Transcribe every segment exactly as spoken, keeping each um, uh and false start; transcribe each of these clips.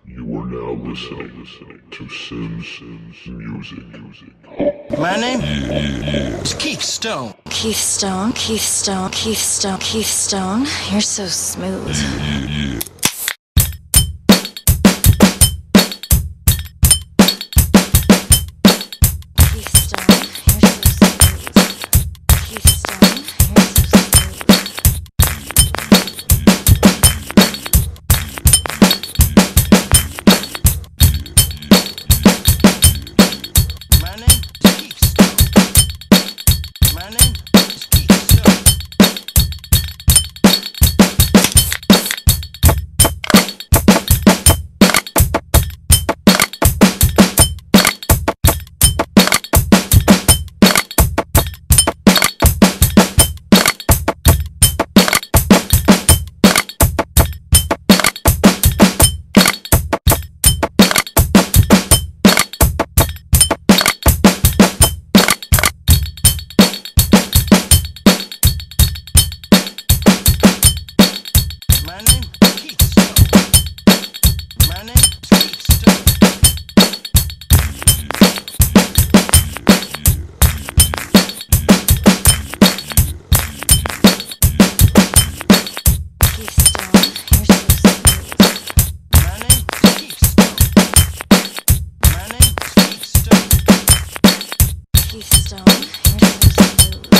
You are now listening, listening to Sims Sims Music. Music. My name is Keystone. Keystone, Keystone, Keystone, Keystone. You're so smooth. Yeah, yeah. Keystone, you're so smooth. Keystone, you're so smooth. My name is Keystone. My name is Keystone. My name is Keystone. My name is Keystone. Keystone, you're so smooth. My name is Keystone. My name is Keystone. Keystone, you're so smooth.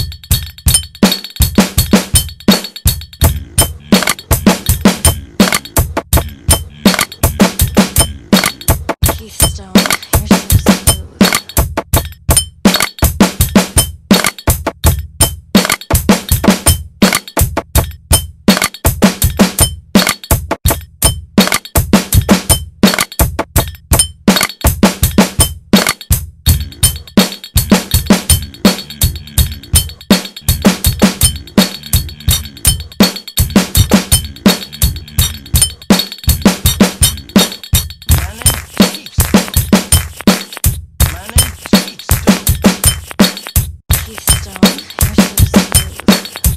Keystone, you're so smooth. My name is Keystone. My name is Keystone. Keystone, you're so smooth.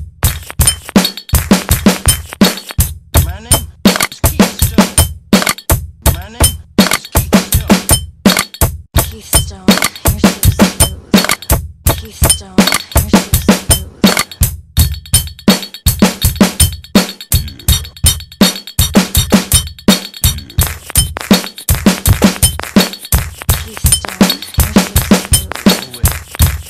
My name is Keystone. My name is Keystone. Keystone, you're so smooth. Keystone, you're so smooth. Keystone, you're so smooth. Oh, wait.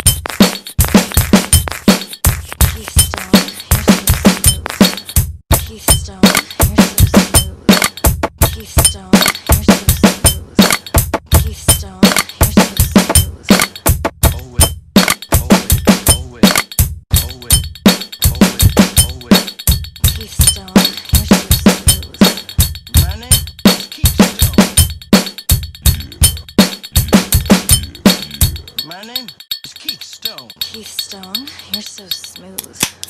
Keystone, you're so smooth. Keystone, you're so smooth. Keystone, you're so smooth. Keystone, you're so smooth. Oh, wait. Oh, wait. Oh, wait. Oh, wait. Oh, wait. Oh, wait. Keystone, you're so smooth. My name is Keystone. My name is Keystone. Keystone, you're so smooth.